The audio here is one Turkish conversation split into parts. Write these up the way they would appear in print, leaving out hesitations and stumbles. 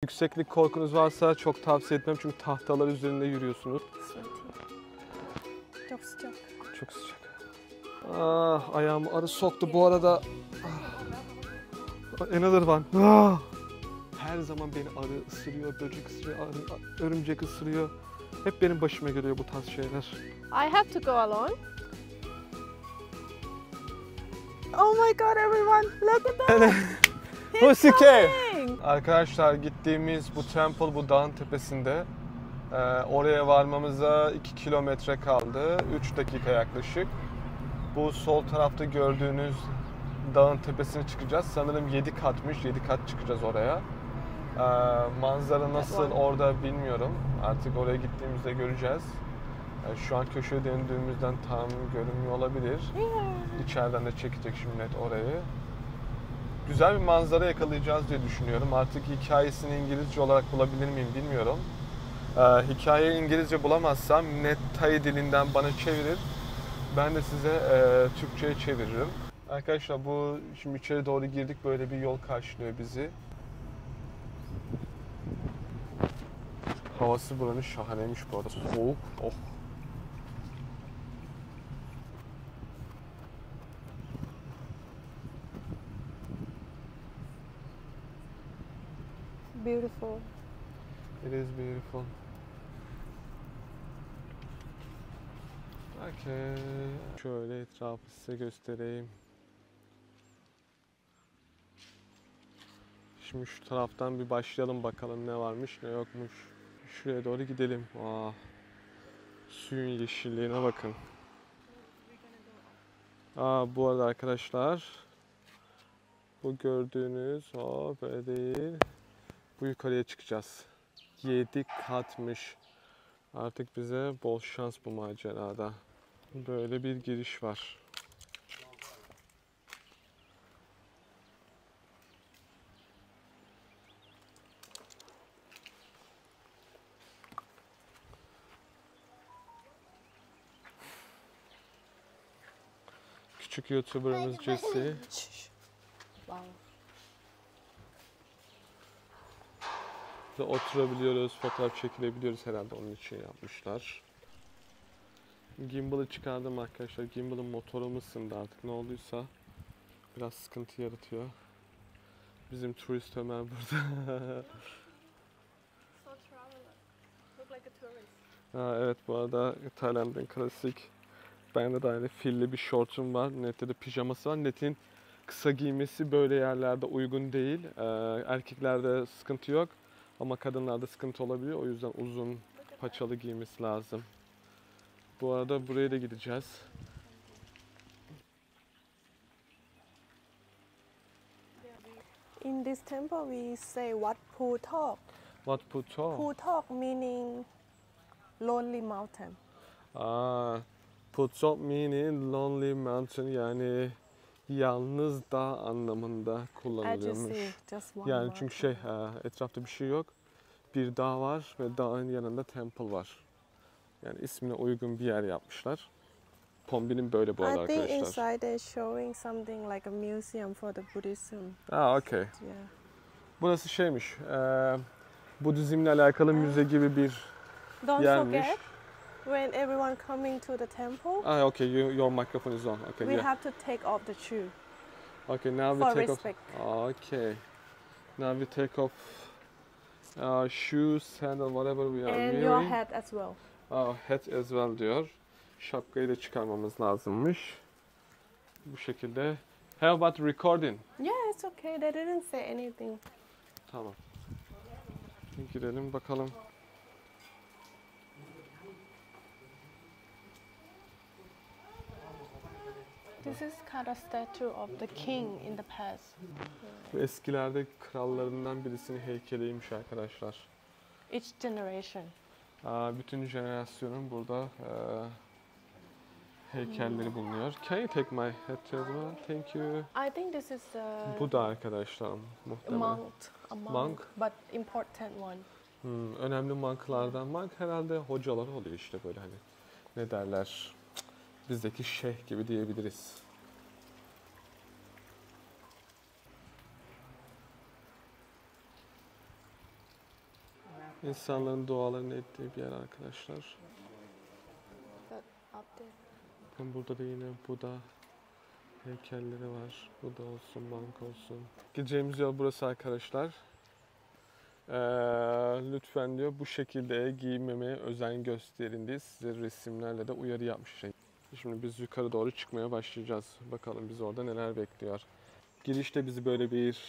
Yükseklik korkunuz varsa çok tavsiye etmem çünkü tahtalar üzerinde yürüyorsunuz. Çok sıcak. Çok sıcak. Ah, ayağımı arı soktu bu arada. Another one. Ah. Her zaman beni arı ısırıyor, böcek ısırıyor, örümcek ısırıyor. Hep benim başıma geliyor bu tarz şeyler. I have to go alone. Oh my god everyone, look at that. Hosike. Arkadaşlar gittiğimiz bu temple, bu dağın tepesinde. Oraya varmamıza 2 kilometre kaldı. 3 dakika yaklaşık. Bu sol tarafta gördüğünüz dağın tepesine çıkacağız. Sanırım 7 katmış. 7 kat çıkacağız oraya. Manzara nasıl orada bilmiyorum. Artık oraya gittiğimizde göreceğiz. Şu an köşeye döndüğümüzden tam görünmüyor olabilir. İçeriden de çekecek şimdi net orayı. Güzel bir manzara yakalayacağız diye düşünüyorum. Artık hikayesini İngilizce olarak bulabilir miyim bilmiyorum. Hikayeyi İngilizce bulamazsam net Tay dilinden bana çevirir. Ben de size Türkçe'ye çeviririm. Arkadaşlar bu şimdi içeri doğru girdik, böyle bir yol karşılıyor bizi. Havası buranın şahaneymiş bu arada. Soğuk. Oh. Beautiful. It is beautiful. Okay. Şöyle etrafı size göstereyim. Şimdi şu taraftan bir başlayalım bakalım ne varmış ne yokmuş. Şuraya doğru gidelim. Aa, suyun yeşilliğine bakın. Bu arada arkadaşlar, bu gördüğünüz böyle değil. Bu yukarıya çıkacağız. 7 katmış. Artık bize bol şans bu macerada. Böyle bir giriş var. Küçük YouTuber'ımız Jesse. Wow. Burada oturabiliyoruz, fotoğraf çekilebiliyoruz, herhalde onun için yapmışlar. Gimbal'ı çıkardım arkadaşlar. Gimbal'ın motoru mu ısındı artık ne olduysa biraz sıkıntı yaratıyor. Bizim turist Ömer burada. Evet, bu arada Tayland'ın klasik. Bende de aynı filli bir şortum var. Net'te de pijaması var. Net'in kısa giymesi böyle yerlerde uygun değil. Erkeklerde sıkıntı yok ama kadınlarda sıkıntı olabiliyor. O yüzden uzun paçalı giymesi lazım. Bu arada buraya da gideceğiz. In this temple we say Wat Phu Thok. Wat Phu Thok? Phu Thok meaning lonely mountain. Phu Thok meaning lonely mountain, yani yalnız dağ anlamında kullanılıyormuş. Yani çünkü etrafta bir şey yok. Bir dağ var ve dağın yanında temple var. Yani ismine uygun bir yer yapmışlar. Kombinin böyle bu arada arkadaşlar. I think inside they're showing something like a museum for the Buddhism. Okay. Yeah. Burası şeymiş, Budizmle alakalı müze gibi bir Don't yermiş. forget, when everyone coming to the temple, Okay, your microphone is on. Okay, we have to take off the shoe. Okay, now we for take respect. off. Okay, now we take off shoes, sandal, whatever we are wearing. And your hat as well. Hat as well diyor. Şapkayı da çıkarmamız lazımmış. Bu şekilde. How about recording? Yeah, it's okay. They didn't say anything. Tamam. Girelim bakalım. This is kind of statue of the king in the past. Bu eskilerde krallarından birisinin heykeliymiş arkadaşlar. Each generation. Bütün jenerasyonun burada heykelleri bulunuyor. Can you take my hat as well? Thank you. I think this is Bu da arkadaşlar muhtemelen. a Monk? but important one. Önemli monklardan. Monk herhalde hocalar oluyor işte, böyle hani ne derler, bizdeki şeyh gibi diyebiliriz. İnsanların dualarını ettiği bir yer arkadaşlar. That up there. Burada da yine Buda heykelleri var. Buda olsun, bank olsun. Gideceğimiz yol burası arkadaşlar. Lütfen diyor bu şekilde giyinmemeye özen gösterin diye size resimlerle de uyarı yapmış. Şimdi biz yukarı doğru çıkmaya başlayacağız. Bakalım biz orada neler bekliyor. Girişte bizi böyle bir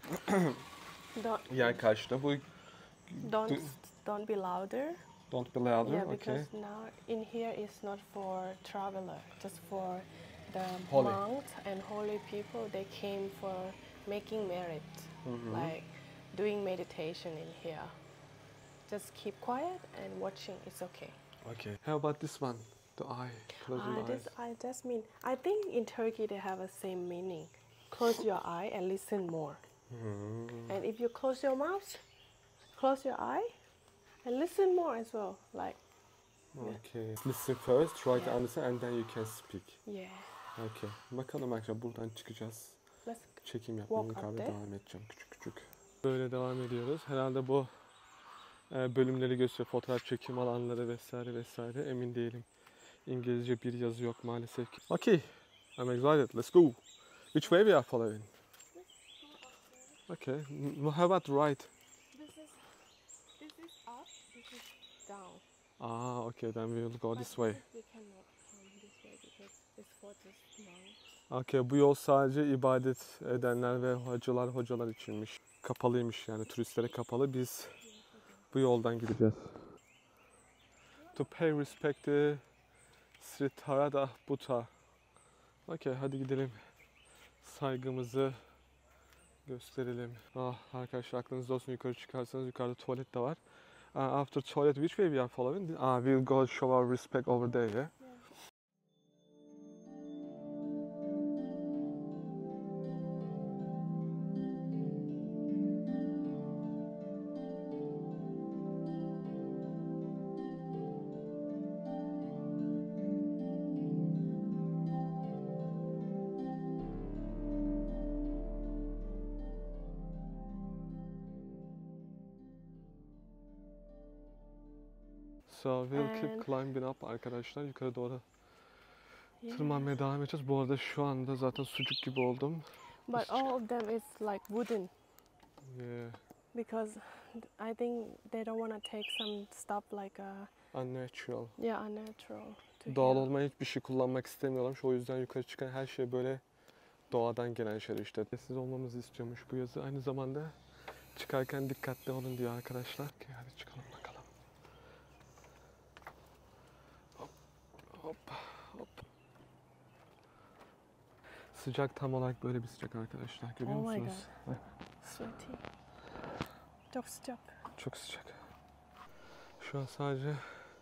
yer karşıda. Bu Don't don't be louder. don't be louder, Yeah, okay. because now in here is not for traveler, just for the Holy. monks and holy people. They came for making merit, like doing meditation in here. Just keep quiet and watching. It's okay. Okay. How about this one? The eye. Close your eyes. This I just mean. I think in Turkey they have a same meaning. Close your eye and listen more. And if you close your mouth, close your eye and listen more as well. Like Okay. Listen first, try to understand and then you can speak. yeah. Okay. Bakalım arkadaşlar buradan çıkacağız. Let's Çekim yapmaya Walk up yukarıda there. devam edeceğim küçük küçük. Böyle devam ediyoruz. Herhalde bu bölümleri gösteriyor. Fotoğraf çekim alanları vesaire vesaire. Emin değilim. İngilizce bir yazı yok maalesef ki. Okay. I'm excited. Let's go. Which way we are following? Okay. How about right? This is up, this is down. Ah, okay. Then we will go this way. We cannot come this way because it's for just monks. Okay, bu yol sadece ibadet edenler ve hocalar içinmiş. Kapalıymış yani turistlere kapalı. Biz bu yoldan gideceğiz. To pay respect to Sri Tarada Buddha. Okay, hadi gidelim. Saygımızı gösterelim. Arkadaşlar aklınızda olsun, yukarı çıkarsanız yukarıda tuvalet de var. After toilet, which way we are following? We'll go show our respect over there, yeah? So we'll keep climbing up arkadaşlar. Yukarı doğru tırmanmaya devam edeceğiz. Bu arada şu anda zaten sucuk gibi oldum. But all of them is like wooden Yeah. because I think they don't want to take some stuff like Unnatural. unnatural to Doğal here. olmayan hiçbir şey kullanmak istemiyorlarmış. O yüzden yukarı çıkan her şey böyle doğadan gelen şeyler işte. Sessiz olmamızı istiyormuş bu yazı. Aynı zamanda çıkarken dikkatli olun diyor arkadaşlar. Okay, hadi çıkalım bakalım. Hop, hop, hop. Sıcak tam olarak böyle bir sıcak arkadaşlar. Görüyor Oh my musunuz? Bak, Sweaty. Çok sıcak. çok sıcak. Şu an sadece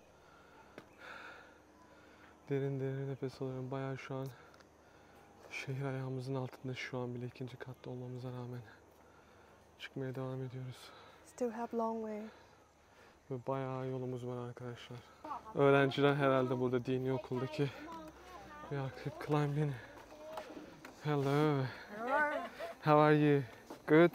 derin nefes alıyorum. Bayağı şu an şehir ayağımızın altında, şu an bile ikinci katta olmamıza rağmen çıkmaya devam ediyoruz. Still have long way. Ve bayağı yolumuz var arkadaşlar. Öğrenciler herhalde burada dini okuldaki. We are keep climbing. Hello. How are you? Good?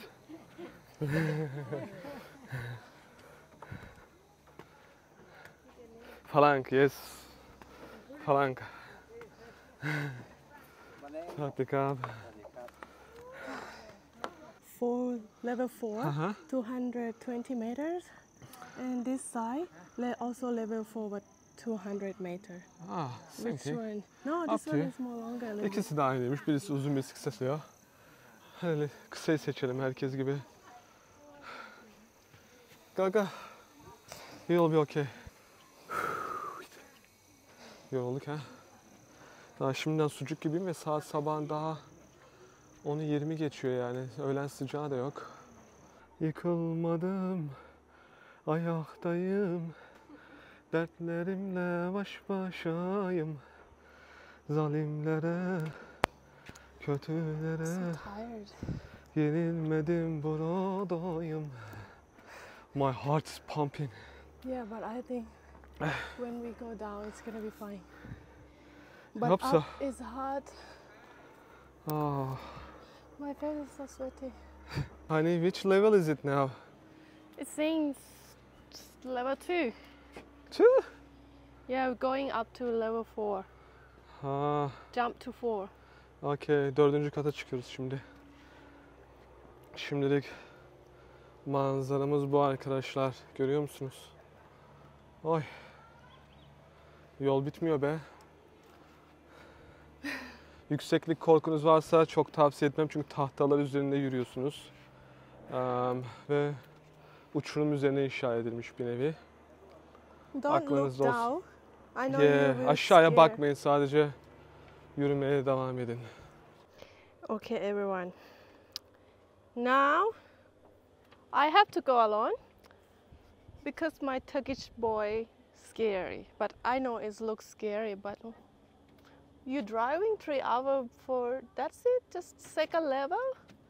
Falank, yes. Falank. Sawadee. For level 4, Uh-huh. 220 meters. And this side, also level 4, but 200 meters. Same Which thing. one? No, Up this to one you. is more longer. a little bit. İkisi de aynıymış. Birisi uzun, birisi kısa ya. Hadi kısayı seçelim herkes gibi. Gaga. You'll be okay. Yorulduk ha. Daha şimdiden sucuk gibiyim ve saat sabahın daha 10'u 20 geçiyor yani. Öğlen sıcağı da yok. Yıkılmadım, ayaktayım. Dertlerimle baş başayım. Zalimlere, kötülere So tired. yenilmedim, buradayım. My heart is pumping. Yeah, but I think when we go down, it's gonna be fine. I But hope so. up is hot. Oh, My face is so sweaty. honey, which level is it now? It's saying level 2. 2? Yeah, we're going up to level 4. Ha, Jump to 4. okey. 4. kata çıkıyoruz şimdi. Şimdilik manzaramız bu arkadaşlar. Görüyor musunuz? Oy. Yol bitmiyor be. Yükseklik korkunuz varsa çok tavsiye etmem çünkü tahtalar üzerinde yürüyorsunuz. Ve uçurum üzerine inşa edilmiş bir nevi. Don't Aklınızda look olsun. down. I know you will Aşağıya scare. bakmayın, sadece yürümeye devam edin. Okay, everyone. Now, I have to go alone because my Turkish boy scary. But I know it looks scary, but you driving 3 hours for, that's it, just second level?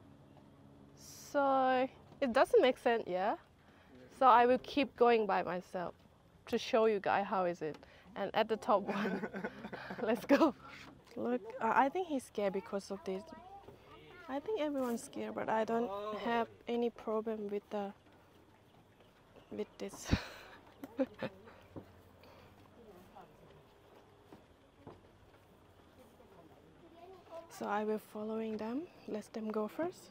So, it doesn't make sense, yeah? So I will keep going by myself to show you guys how is it. And at the top one, let's go. Look, I think he's scared because of this. I think everyone's scared, but I don't have any problem with this. So I will following them. Let them go first.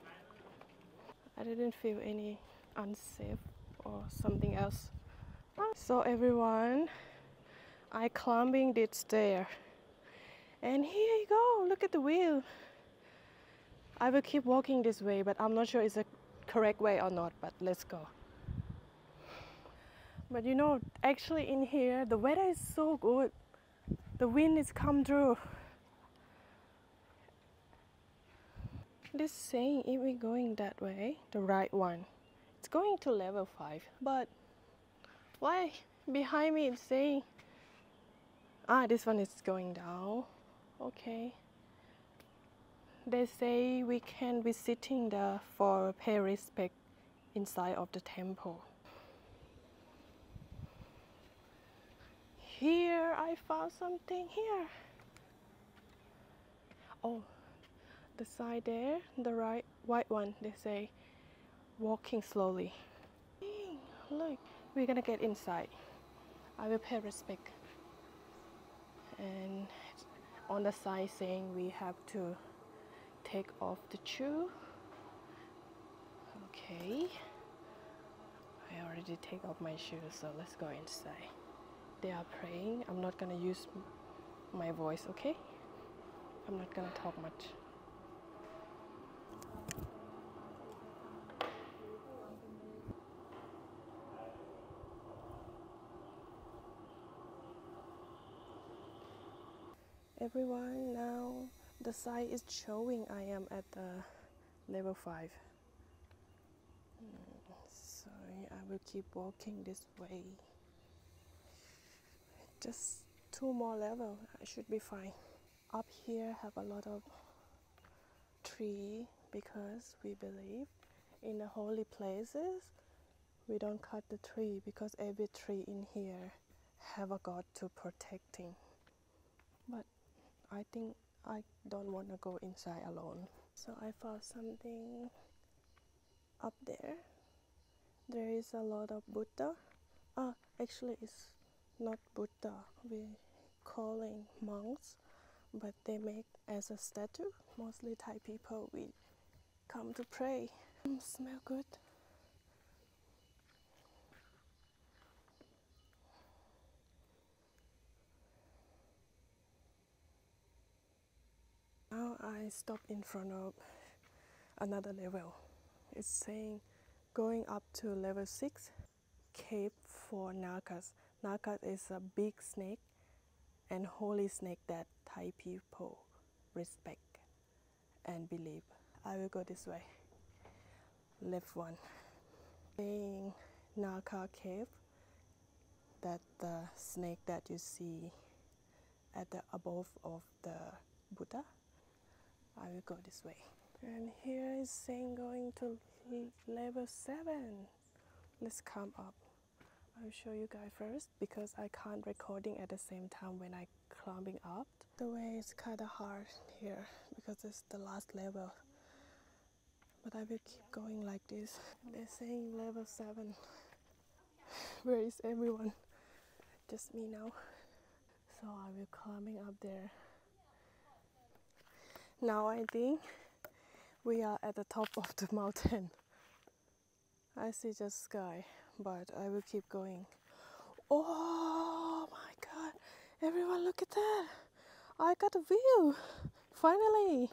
I didn't feel any unsafe or something else. So everyone, I climbing this stair. And here you go, look at the wheel. I will keep walking this way, but I'm not sure it's the correct way or not, but let's go. But you know, actually in here, the weather is so good. The wind is come through. This saying, if we're going that way, the right one, it's going to level 5. But why behind me it's saying, this one is going down. Okay. They say we can be sitting there for pay respect inside of the temple. Here I found something here. Oh, the side there, the right white one, they say walking slowly. Look, we're gonna get inside. I will pay respect. And on the side saying we have to take off the shoe. Okay. I already take off my shoes, so let's go inside. They are praying. I'm not gonna use my voice, okay? I'm not gonna talk much. Everyone, now the sign is showing I am at the level 5. So I will keep walking this way. Just 2 more levels, I should be fine. Up here have a lot of tree because we believe in the holy places we don't cut the tree because every tree in here have a God to protecting. But I think I don't want to go inside alone. So I found something up there. There is a lot of Buddha. Actually it's not Buddha. We calling monks, but they make as a statue. Mostly Thai people, we come to pray. Smell good. Now I stop in front of another level. It's saying going up to level 6, cave for Nagas. Nagas is a big snake and holy snake that Thai people respect and believe. I will go this way. Left one. Saying Naga cave, that the snake that you see at the above of the Buddha. I will go this way. And here is saying going to level 7. Let's come up. I'll show you guys first because I can't recording at the same time when I climbing up. The way is kind of hard here because it's the last level. But I will keep going like this. They're saying level 7. Where is everyone? Just me now. So I will climbing up there. Now I think we are at the top of the mountain. I see just sky, but I will keep going. Oh my god, everyone look at that. I got a view, finally.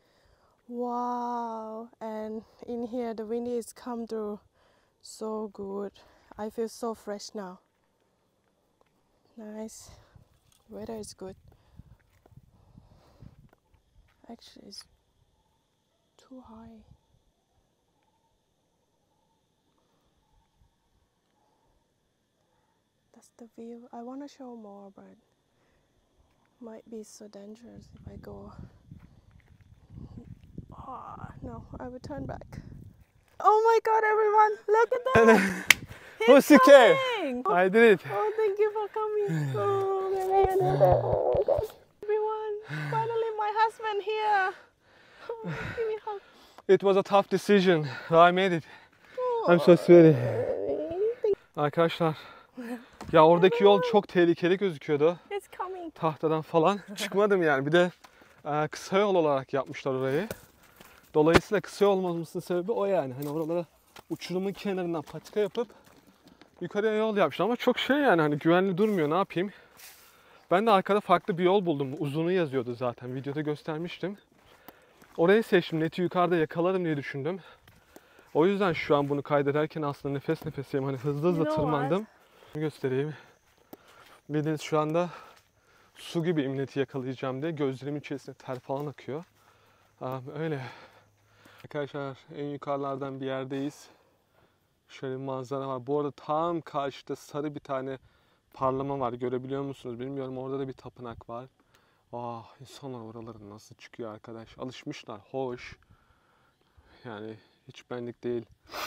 Wow, and in here the wind is come through so good. I feel so fresh now. Nice, weather is good. Actually it's too high. That's the view. I want to show more, but might be so dangerous if I go. Oh, no, I will turn back. Oh my god, everyone, look at that! Pussycat! Coming! I did it. Oh, thank you for coming. Oh, maybe I did it. Oh my god. Everyone, finally my husband here. Oh, give me a hug. It was a tough decision. I made it. Oh, I'm so sorry. thank Arkadaşlar, ya oradaki yol çok tehlikeli gözüküyordu. It's coming. Tahtadan falan çıkmadım yani. Bir de kısa yol olarak yapmışlar orayı. Dolayısıyla kısa yol olmasının sebebi o yani. Hani oralara uçurumun kenarından patika yapıp yukarıya yol yapmışlar ama çok şey yani hani güvenli durmuyor, ne yapayım. Ben de arkada farklı bir yol buldum. Uzunu yazıyordu zaten. Videoda göstermiştim. Orayı seçtim. Neti yukarıda yakalarım diye düşündüm. O yüzden şu an bunu kaydederken aslında nefes nefeseyim. Hani hızlı hızlı tırmandım. Göstereyim. Bildiğiniz şu anda su gibi neti yakalayacağım diye gözlerimin içerisinde ter falan akıyor. Öyle. Arkadaşlar en yukarılardan bir yerdeyiz. Şöyle bir manzara var. Bu arada tam karşıda sarı bir tane parlama var. Görebiliyor musunuz bilmiyorum. Orada da bir tapınak var. İnsanlar oralara nasıl çıkıyor arkadaş. Alışmışlar. Hoş. Yani hiç benlik değil.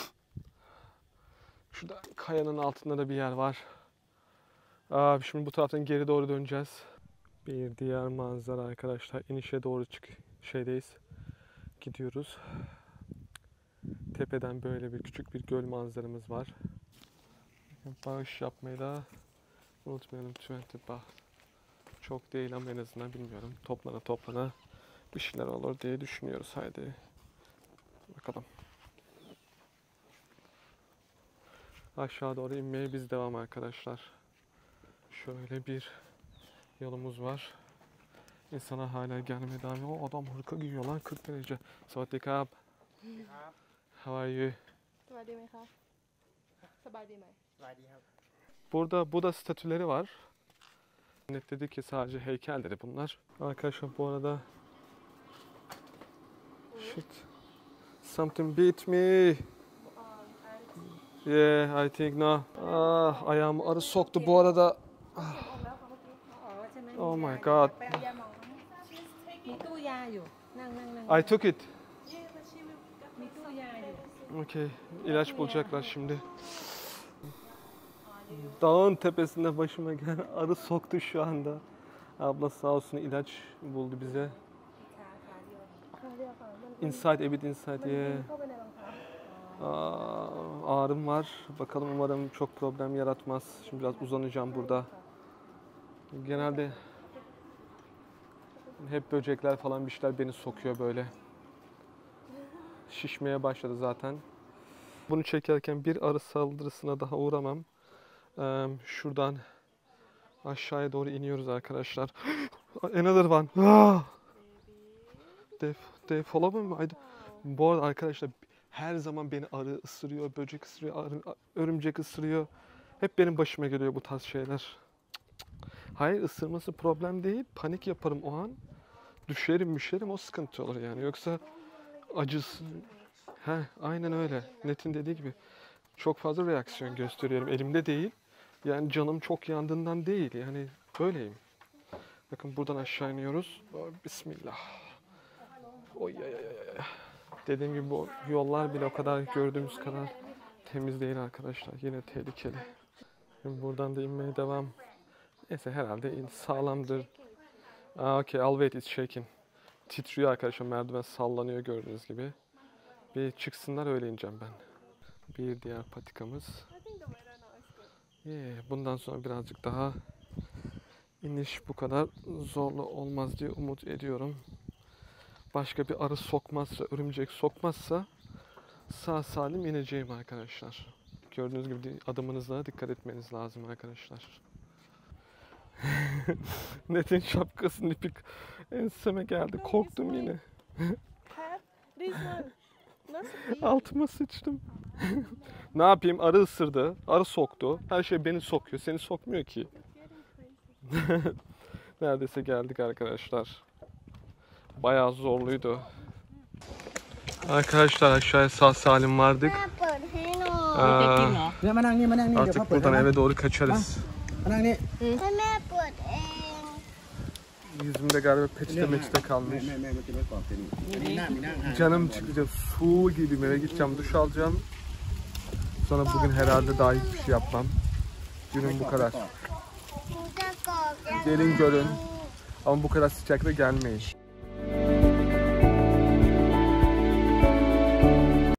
Şurada kayanın altında da bir yer var. Şimdi bu taraftan geri doğru döneceğiz. Bir diğer manzara arkadaşlar. İnişe doğru gidiyoruz. Tepeden böyle bir küçük bir göl manzaramız var. Bağış yapmayı da unutmayalım. 20 baht. Çok değil ama en azından bilmiyorum. Toplana bir şeyler olur diye düşünüyoruz. Haydi bakalım. Aşağı doğru inmeye biz devam arkadaşlar. Şöyle bir yolumuz var. İnsana hala gelmeye devam ediyor. O adam hırka giyiyor lan 40 derece. Sawadee krab. How are you? Burada Buda statüleri var. Net dedi ki sadece heykelleri bunlar. Arkadaşlar bu arada shit. Something beat me. Yeah, I think no. Ayağımı arı soktu bu arada. Oh my god. I took it. Okay, ilaç bulacaklar şimdi. Dağın tepesinde başıma gelen arı soktu şu anda. Abla sağ olsun ilaç buldu bize. Inside, a bit inside, yeah. Ağrım var. Bakalım umarım çok problem yaratmaz. Şimdi biraz uzanacağım burada. Genelde hep böcekler falan bir şeyler beni sokuyor böyle. Şişmeye başladı zaten. Bunu çekerken bir arı saldırısına daha uğramam. Şuradan aşağıya doğru iniyoruz arkadaşlar. Another one. They follow me. Bu arada arkadaşlar her zaman beni arı ısırıyor, böcek ısırıyor, örümcek ısırıyor. Hep benim başıma geliyor bu tarz şeyler. Hayır, ısırması problem değil. Panik yaparım o an. Düşerim, o sıkıntı olur yani. Yoksa acısı... aynen öyle. Net'in dediği gibi çok fazla reaksiyon gösteriyorum. Elimde değil. Yani canım çok yandığından değil. Yani böyleyim. Bakın buradan aşağı iniyoruz. Bismillah. Dediğim gibi bu yollar bile o kadar gördüğümüz kadar temiz değil arkadaşlar. Yine tehlikeli. Şimdi buradan da inmeye devam. Neyse herhalde sağlamdır. Okay, I'll wait, it's shaking. Titriyor arkadaşlar, merdiven sallanıyor gördüğünüz gibi. Bir çıksınlar öyle ineceğim ben. Bir diğer patikamız. Bundan sonra birazcık daha iniş bu kadar zorlu olmaz diye umut ediyorum. Başka bir arı sokmazsa, örümcek sokmazsa sağ salim ineceğim arkadaşlar. Gördüğünüz gibi adımınıza dikkat etmeniz lazım arkadaşlar. Net'in şapkasının ipi enseme geldi. Korktum yine. Have this one. Nasıl iyi? Altıma sıçtım. Ne yapayım? Arı ısırdı. Arı soktu. Her şey beni sokuyor. Seni sokmuyor ki. Neredeyse geldik arkadaşlar. Bayağı zorluydu. Arkadaşlar aşağıya sağ salim vardık. เปิดให้หน่อยเนี่ยมานั่งนี่มานั่งนี่เดี๋ยว Artık พ่อเปิด buradan ให้ eve doğru kaçarız. มานั่งนี่ให้แม่เปิดเอง Yüzümde galiba peçete meçete แม่ kalmış. แม่มันจะไม่กรอบเป็นมีหน้ามีหน้าห่าง Canım çıkacak. Su gibiyim. Eve gideceğim, duş alacağım. Sonra bugün herhalde daha hiçbir şey yapmam. Günüm bu kadar. หนูจะกรอกยังไง Gelin görün. Ama bu kadar sıcakta gelmeyin.